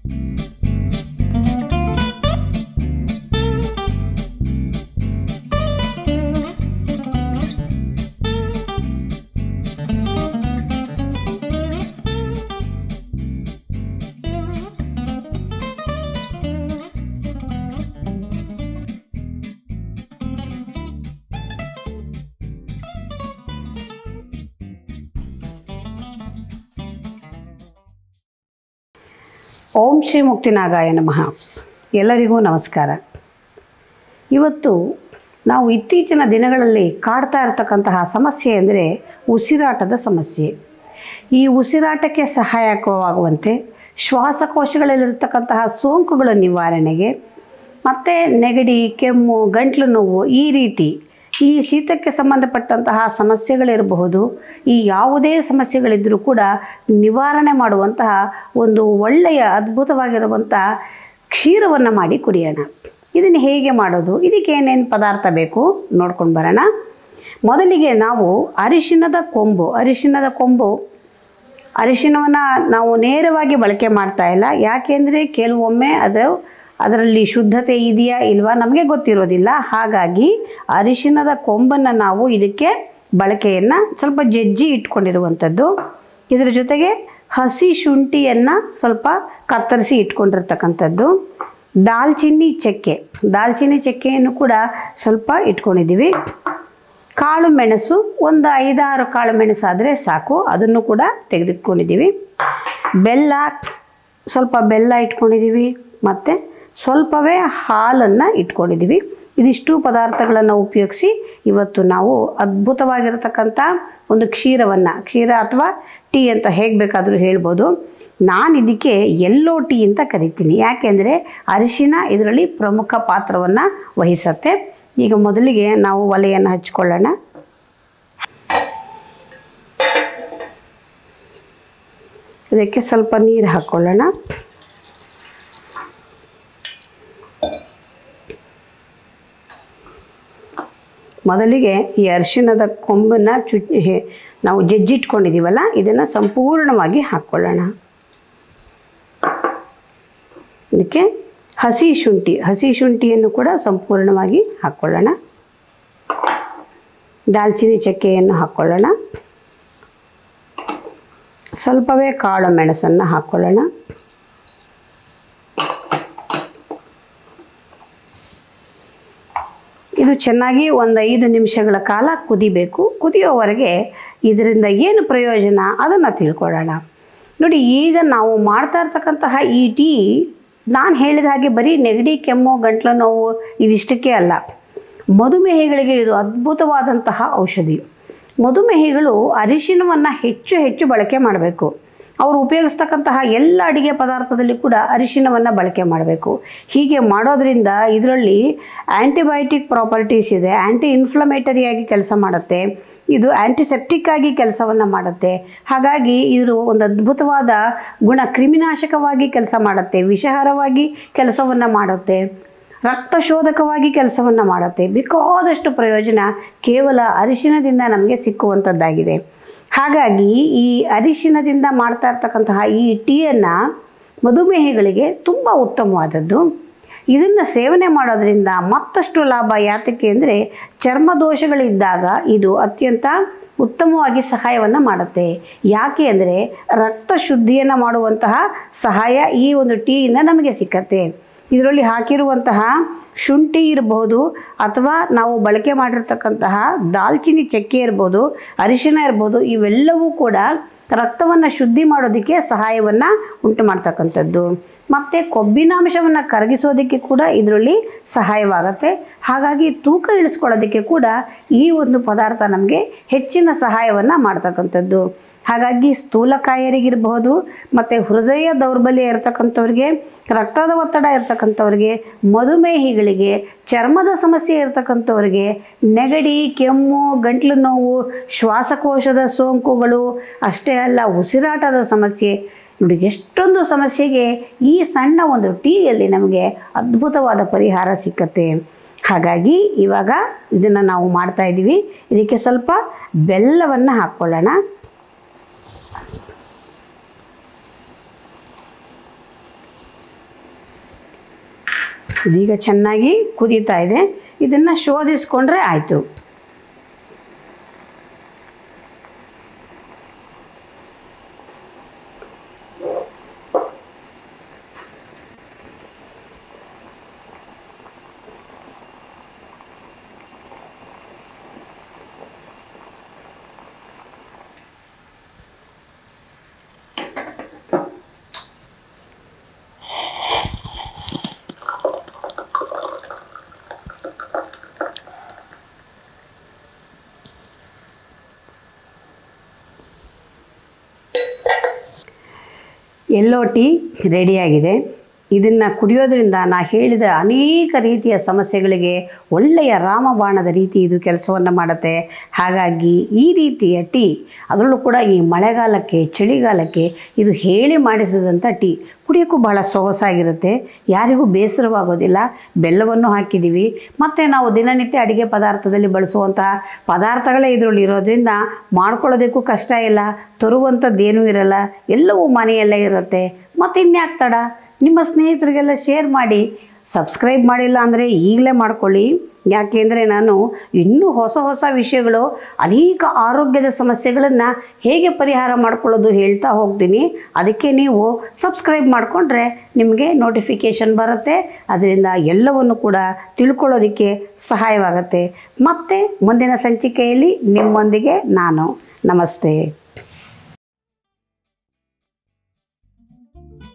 ಓಂ ಶ್ರೀ ಮುಕ್ತಿನಾಗಾಯ ನಮಃ. ಎಲ್ಲರಿಗೂ ನಮಸ್ಕಾರ. ಇವತ್ತು ನಾವು ಇತ್ತೀಚಿನ ದಿನಗಳಲ್ಲಿ ಕಾಡ್ತಾ ಇರತಕ್ಕಂತಹ ಸಮಸ್ಯೆ ಅಂದರೆ ಉಸಿರಾಟದ ಸಮಸ್ಯೆ. ಈ ಉಸಿರಾಟಕ್ಕೆ ಸಹಾಯಕವಾಗುವಂತೆ ಶ್ವಾಸಕೋಶಗಳಲ್ಲಿರತಕ್ಕಂತಹ ಸೋಂಕುಗಳ ನಿವಾರಣೆಗೆ ಮತ್ತು ನೆಗಡಿ, ಕೆಮ್ಮು, ಗಂಟಲು ನೋವು, ಈ ರೀತಿ ಈ ಶೀತಕ್ಕೆ ಸಂಬಂಧಪಟ್ಟಂತಹ ಸಮಸ್ಯೆಗಳಿರಬಹುದು. ಈ ಯಾವುದೇ ಸಮಸ್ಯೆಗಳಿದ್ದರೂ ಕೂಡ ನಿವಾರಣೆ ಮಾಡುವಂತಹ ಒಂದು ಒಳ್ಳೆಯ ಅದ್ಭುತವಾಗಿರುವಂಥ ಕ್ಷೀರವನ್ನು ಮಾಡಿ ಕುಡಿಯೋಣ. ಇದನ್ನು ಹೇಗೆ ಮಾಡೋದು, ಇದಕ್ಕೆ ಏನೇನು ಪದಾರ್ಥ ಬೇಕು ನೋಡ್ಕೊಂಡು ಬರೋಣ. ಮೊದಲಿಗೆ ನಾವು ಅರಿಶಿಣದ ಕೊಂಬು ಅರಿಶಿಣವನ್ನು ನಾವು ನೇರವಾಗಿ ಬಳಕೆ ಮಾಡ್ತಾ ಇಲ್ಲ. ಯಾಕೆಂದರೆ ಕೆಲವೊಮ್ಮೆ ಅದರಲ್ಲಿ ಶುದ್ಧತೆ ಇದೆಯಾ ಇಲ್ವಾ ನಮಗೆ ಗೊತ್ತಿರೋದಿಲ್ಲ. ಹಾಗಾಗಿ ಅರಿಶಿಣದ ಕೊಂಬನ್ನು ನಾವು ಇದಕ್ಕೆ ಬಳಕೆಯನ್ನು ಸ್ವಲ್ಪ ಜಜ್ಜಿ ಇಟ್ಕೊಂಡಿರುವಂಥದ್ದು. ಇದರ ಜೊತೆಗೆ ಹಸಿ ಶುಂಠಿಯನ್ನು ಸ್ವಲ್ಪ ಕತ್ತರಿಸಿ ಇಟ್ಕೊಂಡಿರ್ತಕ್ಕಂಥದ್ದು. ದಾಲ್ಚಿನ್ನಿ ಚಕ್ಕೆಯನ್ನು ಕೂಡ ಸ್ವಲ್ಪ ಇಟ್ಕೊಂಡಿದ್ದೀವಿ. ಕಾಳು ಮೆಣಸು ಒಂದು 5-6 ಕಾಳು ಮೆಣಸು ಆದರೆ ಸಾಕು, ಅದನ್ನು ಕೂಡ ತೆಗೆದಿಟ್ಕೊಂಡಿದ್ದೀವಿ. ಸ್ವಲ್ಪ ಬೆಲ್ಲ ಇಟ್ಕೊಂಡಿದ್ದೀವಿ ಮತ್ತು ಸ್ವಲ್ಪವೇ ಹಾಲನ್ನು ಇಟ್ಕೊಂಡಿದ್ದೀವಿ. ಇದಿಷ್ಟು ಪದಾರ್ಥಗಳನ್ನು ಉಪಯೋಗಿಸಿ ಇವತ್ತು ನಾವು ಅದ್ಭುತವಾಗಿರತಕ್ಕಂಥ ಒಂದು ಕ್ಷೀರ ಅಥವಾ ಟೀ ಅಂತ ಹೇಗೆ ಬೇಕಾದರೂ ಹೇಳ್ಬೋದು. ನಾನು ಇದಕ್ಕೆ ಯೆಲ್ಲೋ ಟೀ ಅಂತ ಕರಿತೀನಿ. ಯಾಕೆಂದರೆ ಅರಿಶಿಣ ಇದರಲ್ಲಿ ಪ್ರಮುಖ ಪಾತ್ರವನ್ನು ವಹಿಸುತ್ತೆ. ಈಗ ಮೊದಲಿಗೆ ನಾವು ಒಲೆಯನ್ನು ಹಚ್ಕೊಳ್ಳೋಣ. ಇದಕ್ಕೆ ಸ್ವಲ್ಪ ನೀರು ಹಾಕ್ಕೊಳ್ಳೋಣ. ಮೊದಲಿಗೆ ಈ ಅರಿಶಿಣದ ಕೊಂಬನ್ನು ನಾವು ಜಜ್ಜಿಟ್ಕೊಂಡಿದ್ದೀವಲ್ಲ, ಇದನ್ನು ಸಂಪೂರ್ಣವಾಗಿ ಹಾಕ್ಕೊಳ್ಳೋಣ. ಇದಕ್ಕೆ ಹಸಿ ಶುಂಠಿಯನ್ನು ಕೂಡ ಸಂಪೂರ್ಣವಾಗಿ ಹಾಕ್ಕೊಳ್ಳೋಣ. ದಾಲ್ಚಿನ್ನಿ ಚಕ್ಕೆಯನ್ನು ಹಾಕ್ಕೊಳ್ಳೋಣ. ಸ್ವಲ್ಪವೇ ಕಾಳು ಮೆಣಸನ್ನು ಹಾಕ್ಕೊಳ್ಳೋಣ. ಇದು ಚೆನ್ನಾಗಿ ಒಂದು 5 ನಿಮಿಷಗಳ ಕಾಲ ಕುದಿಬೇಕು. ಕುದಿಯೋವರೆಗೆ ಇದರಿಂದ ಏನು ಪ್ರಯೋಜನ ಅದನ್ನು ತಿಳ್ಕೊಳ್ಳೋಣ. ನೋಡಿ, ಈಗ ನಾವು ಮಾಡ್ತಾ ಇರ್ತಕ್ಕಂತಹ ಈ ಟೀ ನಾನು ಹೇಳಿದ ಹಾಗೆ ಬರೀ ನೆಗಡಿ, ಕೆಮ್ಮು, ಗಂಟಲು ನೋವು ಇದಿಷ್ಟಕ್ಕೆ ಅಲ್ಲ. ಮಧುಮೇಹಿಗಳಿಗೆ ಇದು ಅದ್ಭುತವಾದಂತಹ ಔಷಧಿ. ಮಧುಮೇಹಿಗಳು ಅರಿಶಿಣವನ್ನು ಹೆಚ್ಚು ಬಳಕೆ ಮಾಡಬೇಕು. ಅವರು ಉಪಯೋಗಿಸ್ತಕ್ಕಂತಹ ಎಲ್ಲ ಅಡುಗೆ ಪದಾರ್ಥದಲ್ಲಿ ಕೂಡ ಅರಿಶಿಣವನ್ನು ಬಳಕೆ ಮಾಡಬೇಕು. ಹೀಗೆ ಮಾಡೋದ್ರಿಂದ ಇದರಲ್ಲಿ ಆ್ಯಂಟಿಬಯೋಟಿಕ್ ಪ್ರಾಪರ್ಟೀಸ್ ಇದೆ. ಆ್ಯಂಟಿ ಇನ್ಫ್ಲಮೇಟರಿಯಾಗಿ ಕೆಲಸ ಮಾಡುತ್ತೆ. ಇದು ಆ್ಯಂಟಿಸೆಪ್ಟಿಕ್ ಆಗಿ ಕೆಲಸವನ್ನು ಮಾಡುತ್ತೆ. ಹಾಗಾಗಿ ಇದು ಒಂದು ಅದ್ಭುತವಾದ ಕ್ರಿಮಿನಾಶಕವಾಗಿ ಕೆಲಸ ಮಾಡುತ್ತೆ. ವಿಷಹರವಾಗಿ ಕೆಲಸವನ್ನು ಮಾಡುತ್ತೆ. ರಕ್ತಶೋಧಕವಾಗಿ ಕೆಲಸವನ್ನು ಮಾಡುತ್ತೆ. ಬೇಕಾದಷ್ಟು ಪ್ರಯೋಜನ ಕೇವಲ ಅರಿಶಿಣದಿಂದ ನಮಗೆ ಸಿಕ್ಕುವಂಥದ್ದಾಗಿದೆ. ಹಾಗಾಗಿ ಈ ಅರಿಶಿಣದಿಂದ ಮಾಡ್ತಾ ಇರ್ತಕ್ಕಂತಹ ಈ ಟೀಯನ್ನು ಮಧುಮೇಹಿಗಳಿಗೆ ತುಂಬ ಉತ್ತಮವಾದದ್ದು. ಇದನ್ನು ಸೇವನೆ ಮಾಡೋದ್ರಿಂದ ಮತ್ತಷ್ಟು ಲಾಭ. ಯಾತಕ್ಕೆ ಅಂದರೆ ಚರ್ಮ ದೋಷಗಳಿದ್ದಾಗ ಇದು ಅತ್ಯಂತ ಉತ್ತಮವಾಗಿ ಸಹಾಯವನ್ನು ಮಾಡುತ್ತೆ. ಯಾಕೆ ಅಂದರೆ ರಕ್ತ ಶುದ್ಧಿಯನ್ನು ಮಾಡುವಂತಹ ಸಹಾಯ ಈ ಒಂದು ಟೀಯಿಂದ ನಮಗೆ ಸಿಕ್ಕತ್ತೆ. ಇದರಲ್ಲಿ ಹಾಕಿರುವಂತಹ ಶುಂಠಿ ಇರಬಹುದು, ಅಥವಾ ನಾವು ಬಳಕೆ ಮಾಡಿರ್ತಕ್ಕಂತಹ ದಾಲ್ಚಿನ್ನಿ ಚಕ್ಕೆ ಇರ್ಬೋದು, ಅರಿಶಿಣ ಇರ್ಬೋದು, ಇವೆಲ್ಲವೂ ಕೂಡ ರಕ್ತವನ್ನು ಶುದ್ಧಿ ಮಾಡೋದಕ್ಕೆ ಸಹಾಯವನ್ನು ಉಂಟು ಮಾಡ್ತಕ್ಕಂಥದ್ದು. ಮತ್ತು ಕೊಬ್ಬಿನಾಂಶವನ್ನು ಕರಗಿಸೋದಕ್ಕೆ ಕೂಡ ಇದರಲ್ಲಿ ಸಹಾಯವಾಗುತ್ತೆ. ಹಾಗಾಗಿ ತೂಕ ಇಳಿಸ್ಕೊಳ್ಳೋದಕ್ಕೆ ಕೂಡ ಈ ಒಂದು ಪದಾರ್ಥ ನಮಗೆ ಹೆಚ್ಚಿನ ಸಹಾಯವನ್ನು ಮಾಡ್ತಕ್ಕಂಥದ್ದು. ಹಾಗಾಗಿ ಸ್ಥೂಲಕಾಯರಿಗಿರಬಹುದು, ಮತ್ತು ಹೃದಯ ದೌರ್ಬಲ್ಯ ಇರತಕ್ಕಂಥವ್ರಿಗೆ, ರಕ್ತದ ಒತ್ತಡ ಇರತಕ್ಕಂಥವ್ರಿಗೆ, ಮಧುಮೇಹಿಗಳಿಗೆ, ಚರ್ಮದ ಸಮಸ್ಯೆ ಇರತಕ್ಕಂಥವ್ರಿಗೆ, ನೆಗಡಿ, ಕೆಮ್ಮು, ಗಂಟಲು ನೋವು, ಶ್ವಾಸಕೋಶದ ಸೋಂಕುಗಳು, ಅಷ್ಟೇ ಅಲ್ಲ ಉಸಿರಾಟದ ಸಮಸ್ಯೆ, ನೋಡಿ ಎಷ್ಟೊಂದು ಸಮಸ್ಯೆಗೆ ಈ ಸಣ್ಣ ಒಂದು ಟೀಯಲ್ಲಿ ನಮಗೆ ಅದ್ಭುತವಾದ ಪರಿಹಾರ ಸಿಕ್ಕತ್ತೆ. ಹಾಗಾಗಿ ಇವಾಗ ಇದನ್ನು ನಾವು ಮಾಡ್ತಾಯಿದ್ದೀವಿ. ಇದಕ್ಕೆ ಸ್ವಲ್ಪ ಬೆಲ್ಲವನ್ನು ಹಾಕ್ಕೊಳ್ಳೋಣ. ಇದೀಗ ಚೆನ್ನಾಗಿ ಕುದೀತಾ ಇದೆ. ಇದನ್ನು ಶೋಧಿಸ್ಕೊಂಡ್ರೆ ಆಯಿತು. ಎಲ್ಲೋ ಟೀ ರೆಡಿಯಾಗಿದೆ. ಇದನ್ನು ಕುಡಿಯೋದ್ರಿಂದ ನಾ ಹೇಳಿದ ಅನೇಕ ರೀತಿಯ ಸಮಸ್ಯೆಗಳಿಗೆ ಒಳ್ಳೆಯ ರಾಮಬಾಣದ ರೀತಿ ಇದು ಕೆಲಸವನ್ನು ಮಾಡುತ್ತೆ. ಹಾಗಾಗಿ ಈ ರೀತಿಯ ಟೀ, ಅದರಲ್ಲೂ ಕೂಡ ಈ ಮಳೆಗಾಲಕ್ಕೆ, ಚಳಿಗಾಲಕ್ಕೆ ಇದು ಹೇಳಿ ಮಾಡಿಸಿದಂಥ ಟೀ ಕುಡಿಯೋಕ್ಕೂ ಬಹಳ ಸೊಗಸಾಗಿರುತ್ತೆ. ಯಾರಿಗೂ ಬೇಸರವಾಗೋದಿಲ್ಲ. ಬೆಲ್ಲವನ್ನು ಹಾಕಿದ್ದೀವಿ. ಮತ್ತು ನಾವು ದಿನನಿತ್ಯ ಅಡುಗೆ ಪದಾರ್ಥದಲ್ಲಿ ಬಳಸುವಂತಹ ಪದಾರ್ಥಗಳೇ ಇದರಲ್ಲಿ ಇರೋದ್ರಿಂದ ಮಾಡ್ಕೊಳ್ಳೋದಕ್ಕೂ ಕಷ್ಟ ಇಲ್ಲ. ತರುವಂಥದ್ದೇನೂ ಇರಲ್ಲ. ಎಲ್ಲವೂ ಮನೆಯಲ್ಲೇ ಇರುತ್ತೆ. ಮತ್ತು ಇನ್ಯಾಕೆ ತಡ, ನಿಮ್ಮ ಸ್ನೇಹಿತರಿಗೆಲ್ಲ ಶೇರ್ ಮಾಡಿ. ಸಬ್ಸ್ಕ್ರೈಬ್ ಮಾಡಿಲ್ಲ ಅಂದರೆ ಈಗಲೇ ಮಾಡ್ಕೊಳ್ಳಿ. ಯಾಕೆಂದರೆ ನಾನು ಇನ್ನೂ ಹೊಸ ಹೊಸ ವಿಷಯಗಳು, ಅನೇಕ ಆರೋಗ್ಯದ ಸಮಸ್ಯೆಗಳನ್ನು ಹೇಗೆ ಪರಿಹಾರ ಮಾಡ್ಕೊಳ್ಳೋದು ಹೇಳ್ತಾ ಹೋಗ್ತೀನಿ. ಅದಕ್ಕೆ ನೀವು ಸಬ್ಸ್ಕ್ರೈಬ್ ಮಾಡಿಕೊಂಡ್ರೆ ನಿಮಗೆ ನೋಟಿಫಿಕೇಷನ್ ಬರುತ್ತೆ. ಅದರಿಂದ ಎಲ್ಲವನ್ನು ಕೂಡ ತಿಳ್ಕೊಳ್ಳೋದಕ್ಕೆ ಸಹಾಯವಾಗುತ್ತೆ. ಮತ್ತು ಮುಂದಿನ ಸಂಚಿಕೆಯಲ್ಲಿ ನಿಮ್ಮೊಂದಿಗೆ ನಾನು. ನಮಸ್ತೆ.